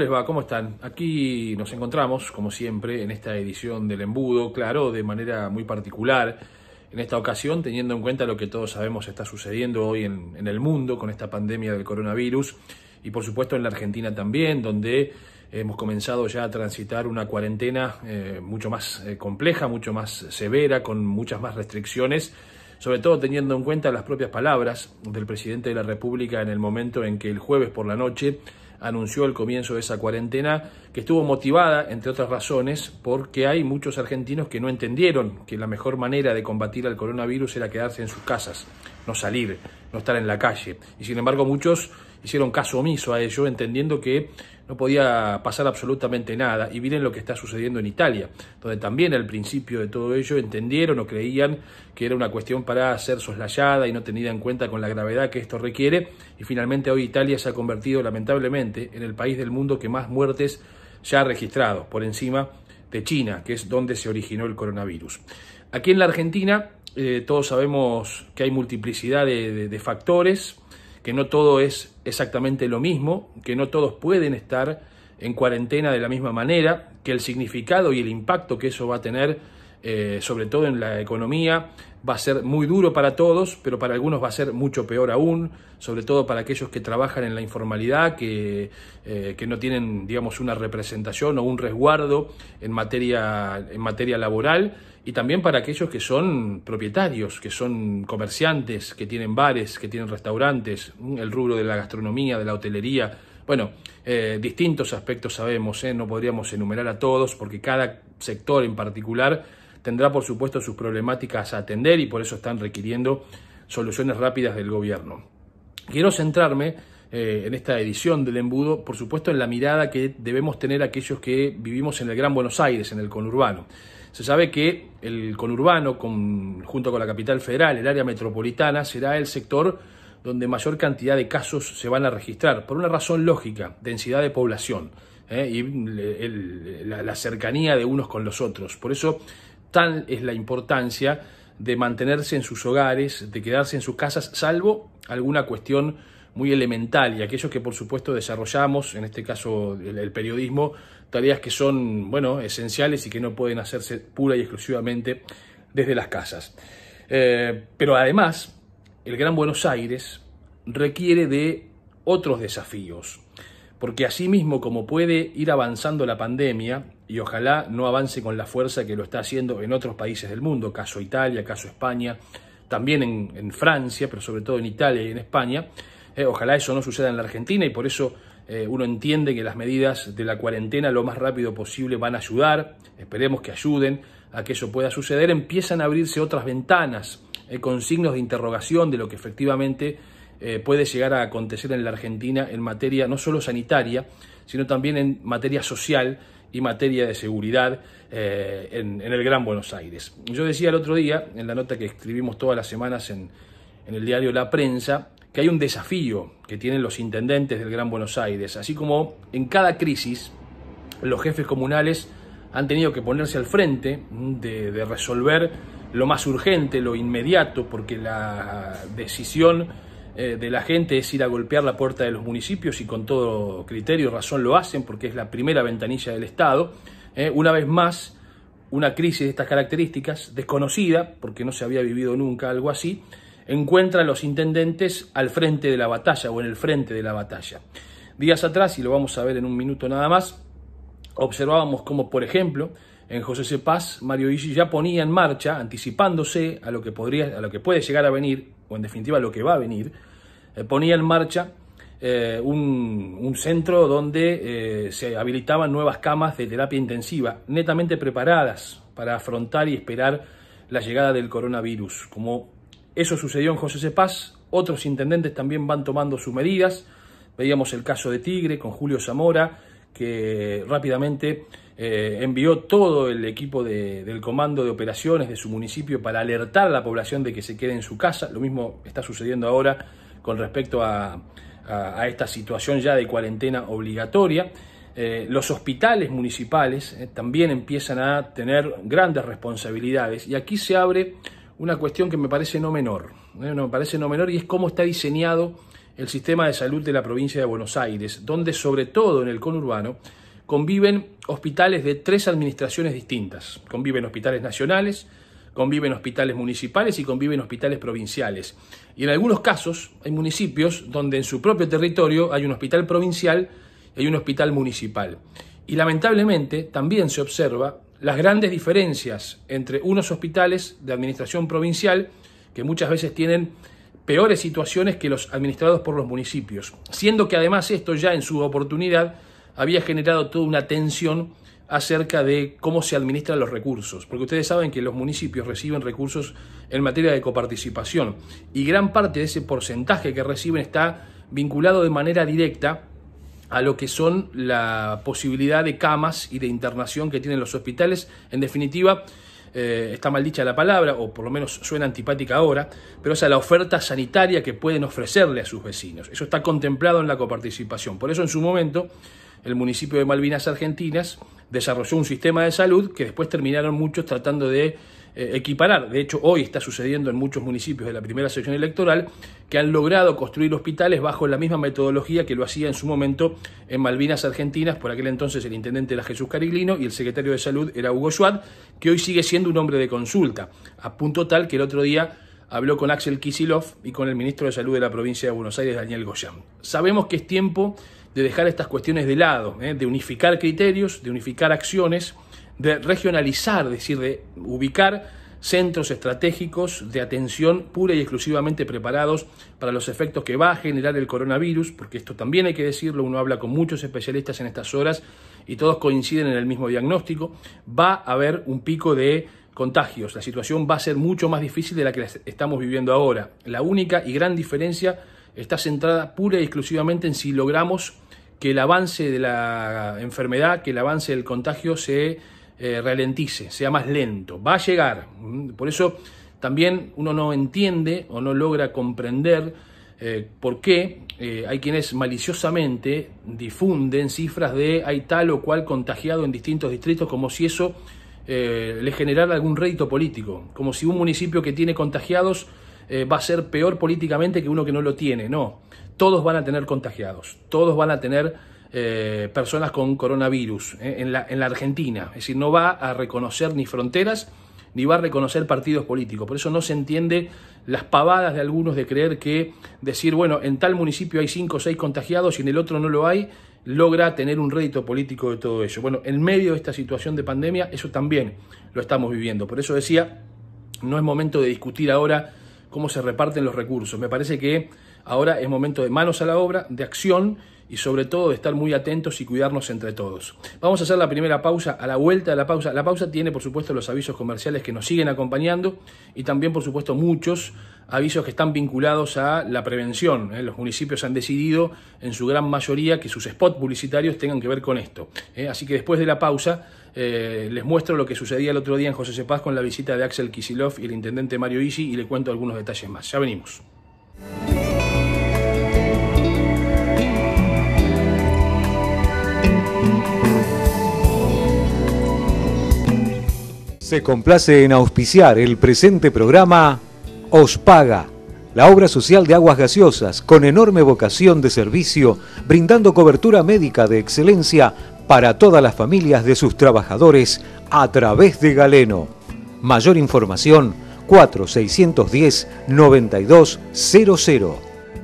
les va? ¿Cómo están? Aquí nos encontramos, como siempre, en esta edición del Embudo, claro, de manera muy particular. En esta ocasión, teniendo en cuenta lo que todos sabemos está sucediendo hoy en el mundo con esta pandemia del coronavirus y por supuesto en la Argentina también, donde hemos comenzado ya a transitar una cuarentena mucho más compleja, mucho más severa, con muchas más restricciones, sobre todo teniendo en cuenta las propias palabras del presidente de la República en el momento en que el jueves por la noche anunció el comienzo de esa cuarentena, que estuvo motivada, entre otras razones, porque hay muchos argentinos que no entendieron que la mejor manera de combatir al coronavirus era quedarse en sus casas, no salir, no estar en la calle. Y sin embargo muchos hicieron caso omiso a ello, entendiendo que no podía pasar absolutamente nada. Y miren lo que está sucediendo en Italia, donde también al principio de todo ello entendieron o creían que era una cuestión para ser soslayada y no tenida en cuenta con la gravedad que esto requiere. Y finalmente hoy Italia se ha convertido lamentablemente en el país del mundo que más muertes ya ha registrado, por encima de China, que es donde se originó el coronavirus. Aquí en la Argentina todos sabemos que hay multiplicidad de factores, que no todo es exactamente lo mismo, que no todos pueden estar en cuarentena de la misma manera, que el significado y el impacto que eso va a tener, sobre todo en la economía, va a ser muy duro para todos, pero para algunos va a ser mucho peor aún, sobre todo para aquellos que trabajan en la informalidad, que no tienen, digamos, una representación o un resguardo en materia laboral, y también para aquellos que son propietarios, que son comerciantes, que tienen bares, que tienen restaurantes, el rubro de la gastronomía, de la hotelería. Bueno, distintos aspectos sabemos, no podríamos enumerar a todos, porque cada sector en particular tendrá, por supuesto, sus problemáticas a atender y por eso están requiriendo soluciones rápidas del gobierno. Quiero centrarme en esta edición del Embudo, por supuesto, en la mirada que debemos tener aquellos que vivimos en el Gran Buenos Aires, en el conurbano. Se sabe que el conurbano, junto con la capital federal, el área metropolitana, será el sector donde mayor cantidad de casos se van a registrar, por una razón lógica: densidad de población y la cercanía de unos con los otros. Por eso, tal es la importancia de mantenerse en sus hogares, de quedarse en sus casas, salvo alguna cuestión muy elemental, y aquellos que por supuesto desarrollamos, en este caso el periodismo, tareas que son, bueno, esenciales y que no pueden hacerse pura y exclusivamente desde las casas. Pero además, el Gran Buenos Aires requiere de otros desafíos, porque así mismo como puede ir avanzando la pandemia, y ojalá no avance con la fuerza que lo está haciendo en otros países del mundo, caso Italia, caso España, también en Francia, pero sobre todo en Italia y en España, ojalá eso no suceda en la Argentina, y por eso uno entiende que las medidas de la cuarentena lo más rápido posible van a ayudar, esperemos que ayuden a que eso pueda suceder. Empiezan a abrirse otras ventanas con signos de interrogación de lo que efectivamente puede llegar a acontecer en la Argentina en materia no solo sanitaria, sino también en materia social y materia de seguridad en el Gran Buenos Aires. Yo decía el otro día, en la nota que escribimos todas las semanas en el diario La Prensa, que hay un desafío que tienen los intendentes del Gran Buenos Aires. Así como en cada crisis los jefes comunales han tenido que ponerse al frente de resolver lo más urgente, lo inmediato, porque la decisión de la gente es ir a golpear la puerta de los municipios, y con todo criterio y razón lo hacen, porque es la primera ventanilla del Estado. Una vez más, una crisis de estas características, desconocida, porque no se había vivido nunca algo así, encuentra a los intendentes al frente de la batalla, o en el frente de la batalla. Días atrás, y lo vamos a ver en un minuto nada más, observábamos cómo, por ejemplo, en José C. Paz, Mario Igi ya ponía en marcha, anticipándose a lo que puede llegar a venir, o en definitiva a lo que va a venir, ponía en marcha un centro donde se habilitaban nuevas camas de terapia intensiva, netamente preparadas para afrontar y esperar la llegada del coronavirus. Como eso sucedió en José C. Paz, otros intendentes también van tomando sus medidas. Veíamos el caso de Tigre con Julio Zamora, que rápidamente envió todo el equipo del comando de operaciones de su municipio para alertar a la población de que se quede en su casa. Lo mismo está sucediendo ahora con respecto a esta situación ya de cuarentena obligatoria. Los hospitales municipales también empiezan a tener grandes responsabilidades, y aquí se abre una cuestión que me parece no menor, y es cómo está diseñado el sistema de salud de la provincia de Buenos Aires, donde sobre todo en el conurbano conviven hospitales de 3 administraciones distintas. Conviven hospitales nacionales, conviven hospitales municipales y conviven hospitales provinciales. Y en algunos casos hay municipios donde en su propio territorio hay un hospital provincial y hay un hospital municipal. Y lamentablemente también se observa las grandes diferencias entre unos hospitales de administración provincial que muchas veces tienen peores situaciones que los administrados por los municipios, siendo que además esto ya en su oportunidad había generado toda una tensión acerca de cómo se administran los recursos, porque ustedes saben que los municipios reciben recursos en materia de coparticipación y gran parte de ese porcentaje que reciben está vinculado de manera directa a lo que son la posibilidad de camas y de internación que tienen los hospitales. En definitiva, está mal dicha la palabra, o por lo menos suena antipática ahora, pero esa es la oferta sanitaria que pueden ofrecerle a sus vecinos. Eso está contemplado en la coparticipación. Por eso en su momento el municipio de Malvinas Argentinas desarrolló un sistema de salud que después terminaron muchos tratando de equiparar. De hecho, hoy está sucediendo en muchos municipios de la primera sección electoral que han logrado construir hospitales bajo la misma metodología que lo hacía en su momento en Malvinas Argentinas. Por aquel entonces el intendente era Jesús Cariglino y el secretario de salud era Hugo Schwad, que hoy sigue siendo un hombre de consulta, a punto tal que el otro día habló con Axel Kicillof y con el ministro de Salud de la provincia de Buenos Aires, Daniel Goyan. Sabemos que es tiempo de dejar estas cuestiones de lado, de unificar criterios, de unificar acciones, de regionalizar, es decir, de ubicar centros estratégicos de atención pura y exclusivamente preparados para los efectos que va a generar el coronavirus, porque esto también hay que decirlo, uno habla con muchos especialistas en estas horas y todos coinciden en el mismo diagnóstico. Va a haber un pico de contagios, la situación va a ser mucho más difícil de la que estamos viviendo ahora. La única y gran diferencia está centrada pura y exclusivamente en si logramos que el avance de la enfermedad, que el avance del contagio se ralentice, sea más lento. Va a llegar. Por eso también uno no entiende o no logra comprender por qué hay quienes maliciosamente difunden cifras de hay tal o cual contagiado en distintos distritos, como si eso le generara algún rédito político, como si un municipio que tiene contagiados va a ser peor políticamente que uno que no lo tiene. No, todos van a tener contagiados, todos van a tener personas con coronavirus en la Argentina. Es decir, no va a reconocer ni fronteras ni va a reconocer partidos políticos. Por eso no se entiende las pavadas de algunos de creer que decir, bueno, en tal municipio hay 5 o 6 contagiados y en el otro no lo hay, logra tener un rédito político de todo ello. Bueno, en medio de esta situación de pandemia, eso también lo estamos viviendo. Por eso decía, no es momento de discutir ahora cómo se reparten los recursos. Me parece que ahora es momento de manos a la obra, de acción y sobre todo de estar muy atentos y cuidarnos entre todos. Vamos a hacer la primera pausa. A la vuelta de la pausa tiene por supuesto los avisos comerciales que nos siguen acompañando y también por supuesto muchos avisos que están vinculados a la prevención. Los municipios han decidido en su gran mayoría que sus spots publicitarios tengan que ver con esto. Así que después de la pausa les muestro lo que sucedía el otro día en José Cepaz con la visita de Axel Kicillof y el intendente Mario Isi y le cuento algunos detalles más. Ya venimos. Se complace en auspiciar el presente programa Ospaga, la obra social de aguas gaseosas con enorme vocación de servicio, brindando cobertura médica de excelencia para todas las familias de sus trabajadores a través de Galeno. Mayor información 4610-9200.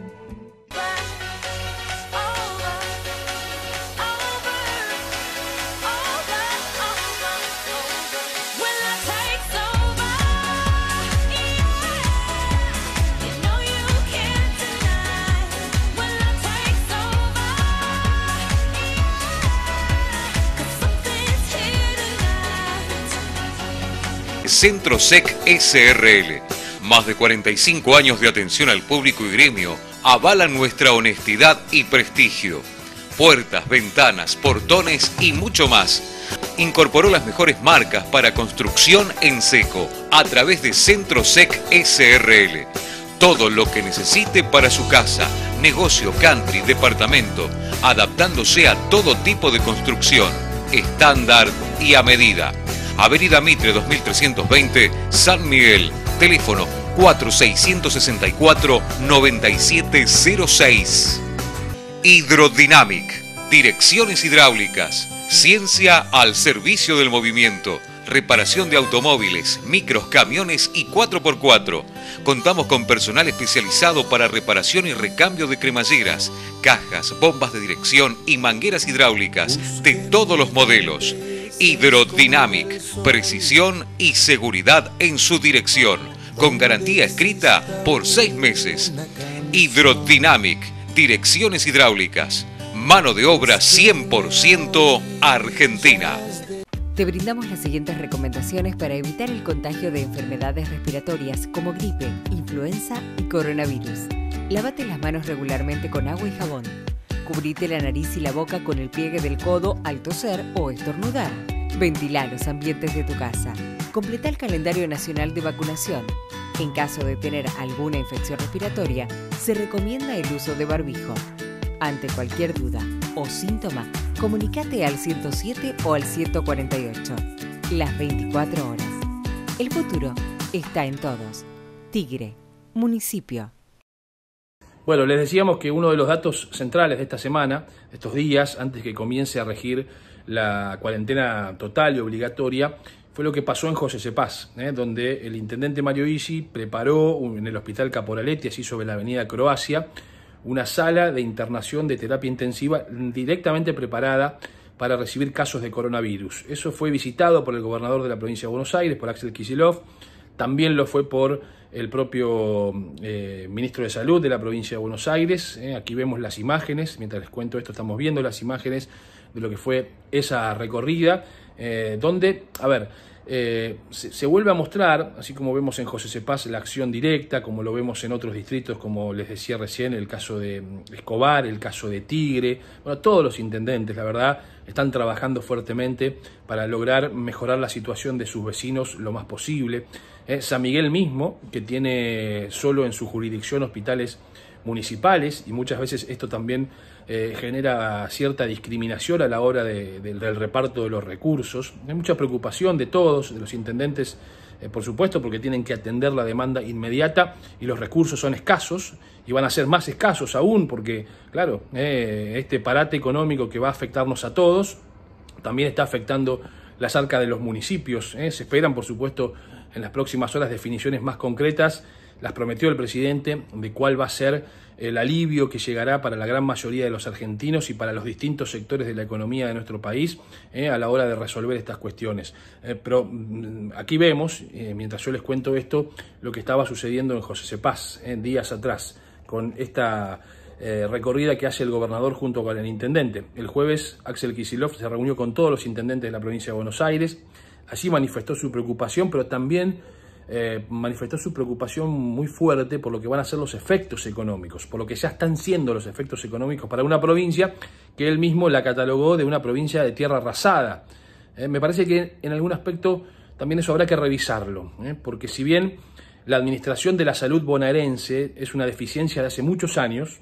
Centro SEC SRL. Más de 45 años de atención al público y gremio avalan nuestra honestidad y prestigio. Puertas, ventanas, portones y mucho más. Incorporó las mejores marcas para construcción en seco a través de Centro SEC SRL. Todo lo que necesite para su casa, negocio, country, departamento, adaptándose a todo tipo de construcción, estándar y a medida. Avenida Mitre 2320, San Miguel. Teléfono 4664-9706. Hidrodynamic, direcciones hidráulicas, ciencia al servicio del movimiento, reparación de automóviles, micros, camiones y 4x4. Contamos con personal especializado para reparación y recambio de cremalleras, cajas, bombas de dirección y mangueras hidráulicas de todos los modelos. Hidrodynamic, precisión y seguridad en su dirección, con garantía escrita por 6 meses. Hidrodynamic, direcciones hidráulicas, mano de obra 100% argentina. Te brindamos las siguientes recomendaciones para evitar el contagio de enfermedades respiratorias como gripe, influenza y coronavirus. Lávate las manos regularmente con agua y jabón. Cubrite la nariz y la boca con el pliegue del codo al toser o estornudar. Ventila los ambientes de tu casa. Completa el calendario nacional de vacunación. En caso de tener alguna infección respiratoria, se recomienda el uso de barbijo. Ante cualquier duda o síntoma, comunícate al 107 o al 148. Las 24 horas. El futuro está en todos. Tigre, municipio. Bueno, les decíamos que uno de los datos centrales de esta semana, de estos días, antes que comience a regir la cuarentena total y obligatoria, fue lo que pasó en José Cepaz, donde el intendente Mario Isi preparó en el Hospital Caporaletti, así sobre la avenida Croacia, una sala de internación de terapia intensiva directamente preparada para recibir casos de coronavirus. Eso fue visitado por el gobernador de la provincia de Buenos Aires, por Axel Kicillof, también lo fue por el propio ministro de Salud de la provincia de Buenos Aires. Aquí vemos las imágenes, mientras les cuento esto estamos viendo las imágenes de lo que fue esa recorrida, donde, a ver, se vuelve a mostrar, así como vemos en José Cepaz, la acción directa, como lo vemos en otros distritos, como les decía recién, el caso de Escobar, el caso de Tigre. Bueno, todos los intendentes, la verdad, están trabajando fuertemente para lograr mejorar la situación de sus vecinos lo más posible. San Miguel mismo, que tiene solo en su jurisdicción hospitales municipales, y muchas veces esto también genera cierta discriminación a la hora del reparto de los recursos. Hay mucha preocupación de todos, de los intendentes, por supuesto, porque tienen que atender la demanda inmediata y los recursos son escasos y van a ser más escasos aún porque, claro, este parate económico que va a afectarnos a todos también está afectando las arcas de los municipios. Se esperan, por supuesto, en las próximas horas definiciones más concretas. Las prometió el presidente de cuál va a ser el alivio que llegará para la gran mayoría de los argentinos y para los distintos sectores de la economía de nuestro país a la hora de resolver estas cuestiones. Pero aquí vemos, mientras yo les cuento esto, lo que estaba sucediendo en José Cepaz días atrás, con esta recorrida que hace el gobernador junto con el intendente. El jueves Axel Kicillof se reunió con todos los intendentes de la provincia de Buenos Aires. Allí manifestó su preocupación, pero también manifestó su preocupación muy fuerte por lo que van a ser los efectos económicos, por lo que ya están siendo los efectos económicos para una provincia que él mismo la catalogó de una provincia de tierra arrasada. Me parece que en algún aspecto también eso habrá que revisarlo, porque si bien la administración de la salud bonaerense es una deficiencia de hace muchos años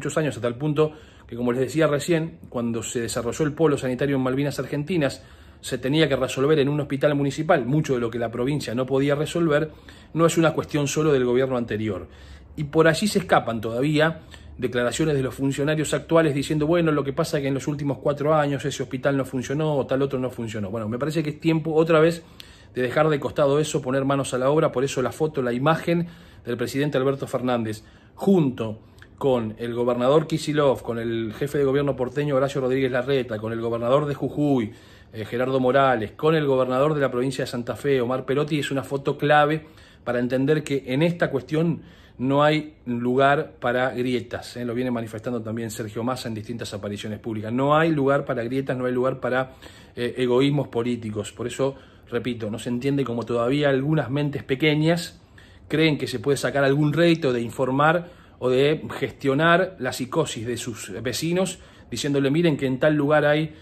a tal punto que, como les decía recién, cuando se desarrolló el polo sanitario en Malvinas Argentinas, se tenía que resolver en un hospital municipal mucho de lo que la provincia no podía resolver. No es una cuestión solo del gobierno anterior. Y por allí se escapan todavía declaraciones de los funcionarios actuales diciendo, bueno, lo que pasa es que en los últimos 4 años ese hospital no funcionó o tal otro no funcionó. Bueno, me parece que es tiempo otra vez de dejar de costado eso, poner manos a la obra. Por eso la foto, la imagen del presidente Alberto Fernández junto con el gobernador Kicillof, con el jefe de gobierno porteño Horacio Rodríguez Larreta, con el gobernador de Jujuy, Gerardo Morales, con el gobernador de la provincia de Santa Fe, Omar Perotti, es una foto clave para entender que en esta cuestión no hay lugar para grietas. Lo viene manifestando también Sergio Massa en distintas apariciones públicas. No hay lugar para grietas, no hay lugar para egoísmos políticos. Por eso, repito, no se entiende cómo todavía algunas mentes pequeñas creen que se puede sacar algún rédito de informar o de gestionar la psicosis de sus vecinos, diciéndole, miren que en tal lugar hay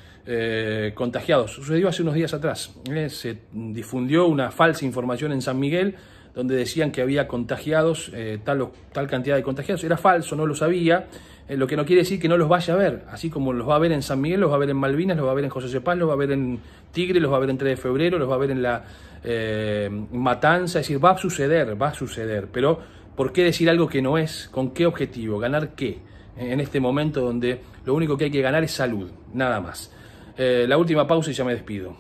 contagiados. Sucedió hace unos días atrás. Se difundió una falsa información en San Miguel, donde decían que había contagiados, tal cantidad de contagiados. Era falso, no lo sabía, lo que no quiere decir que no los vaya a ver, así como los va a ver en San Miguel, los va a ver en Malvinas, los va a ver en José Cepaz, los va a ver en Tigre, los va a ver en 3 de febrero, los va a ver en la Matanza. Es decir, va a suceder, pero ¿por qué decir algo que no es? ¿Con qué objetivo? ¿Ganar qué? En este momento donde lo único que hay que ganar es salud, nada más. La última pausa y ya me despido.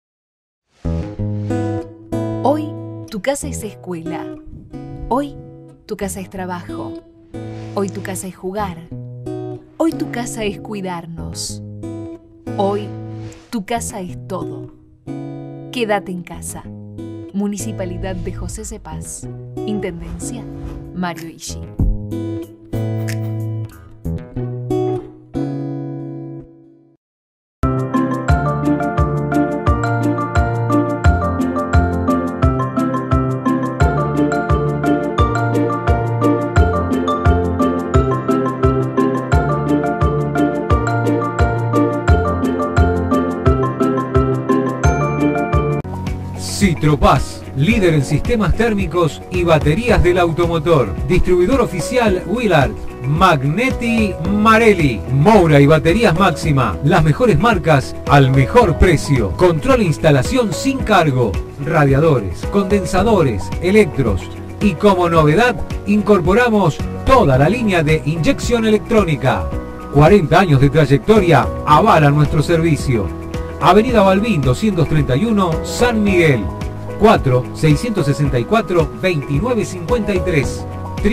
Hoy tu casa es escuela. Hoy tu casa es trabajo. Hoy tu casa es jugar. Hoy tu casa es cuidarnos. Hoy tu casa es todo. Quédate en casa. Municipalidad de José Cepaz. Intendencia Mario Ishi. Citropaz, líder en sistemas térmicos y baterías del automotor. Distribuidor oficial Willard, Magneti Marelli, Moura y baterías Máxima. Las mejores marcas al mejor precio. Control e instalación sin cargo. Radiadores, condensadores, electros. Y como novedad, incorporamos toda la línea de inyección electrónica. 40 años de trayectoria avalan nuestro servicio. Avenida Balbín 231, San Miguel, 4-664-2953,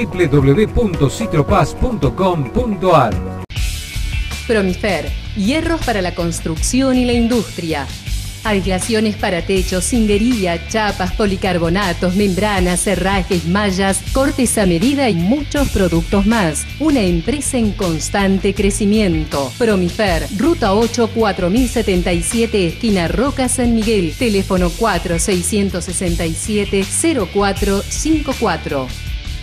www.citropaz.com.ar. Promifer, hierros para la construcción y la industria. Aislaciones para techos, cindería, chapas, policarbonatos, membranas, herrajes, mallas, cortes a medida y muchos productos más. Una empresa en constante crecimiento. Promifer, Ruta 8, 4077, esquina Roca, San Miguel. Teléfono 4-667-0454.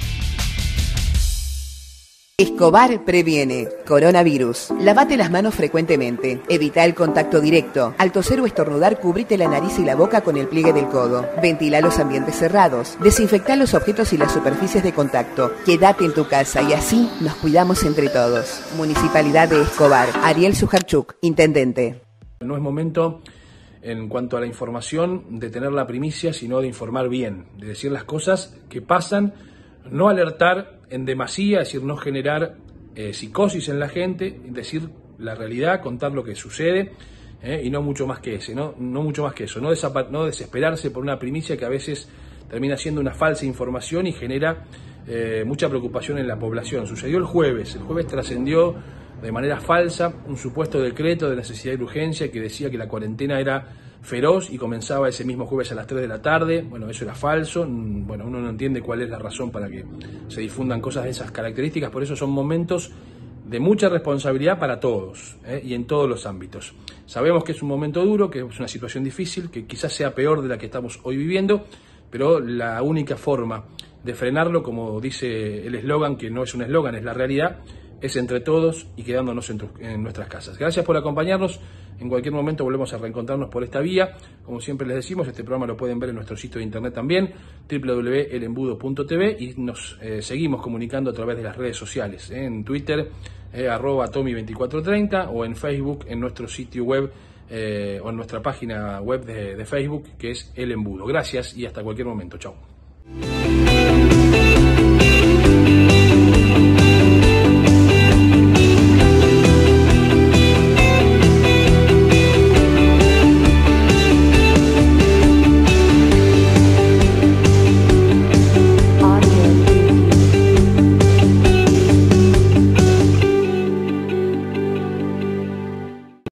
Escobar previene coronavirus. Lavate las manos frecuentemente. Evita el contacto directo. Al toser o estornudar, cubrite la nariz y la boca con el pliegue del codo. Ventila los ambientes cerrados. Desinfecta los objetos y las superficies de contacto. Quédate en tu casa y así nos cuidamos entre todos. Municipalidad de Escobar. Ariel Sujarchuk, intendente. No es momento, en cuanto a la información, de tener la primicia, sino de informar bien, de decir las cosas que pasan, no alertar en demasía, es decir, no generar psicosis en la gente, decir la realidad, contar lo que sucede, y no mucho más que eso, no desesperarse por una primicia que a veces termina siendo una falsa información y genera mucha preocupación en la población. Sucedió el jueves trascendió de manera falsa un supuesto decreto de necesidad y urgencia que decía que la cuarentena era feroz y comenzaba ese mismo jueves a las 3 de la tarde. Bueno, eso era falso. Bueno, uno no entiende cuál es la razón para que se difundan cosas de esas características. Por eso son momentos de mucha responsabilidad para todos, y en todos los ámbitos. Sabemos que es un momento duro, que es una situación difícil, que quizás sea peor de la que estamos hoy viviendo, pero la única forma de frenarlo, como dice el eslogan, que no es un eslogan, es la realidad, es entre todos y quedándonos en nuestras casas. Gracias por acompañarnos. En cualquier momento volvemos a reencontrarnos por esta vía. Como siempre les decimos, este programa lo pueden ver en nuestro sitio de internet también, www.elembudo.tv, y nos seguimos comunicando a través de las redes sociales, en Twitter, @Tommy2430, o en Facebook, en nuestro sitio web, o en nuestra página web de Facebook, que es El Embudo. Gracias y hasta cualquier momento. Chao.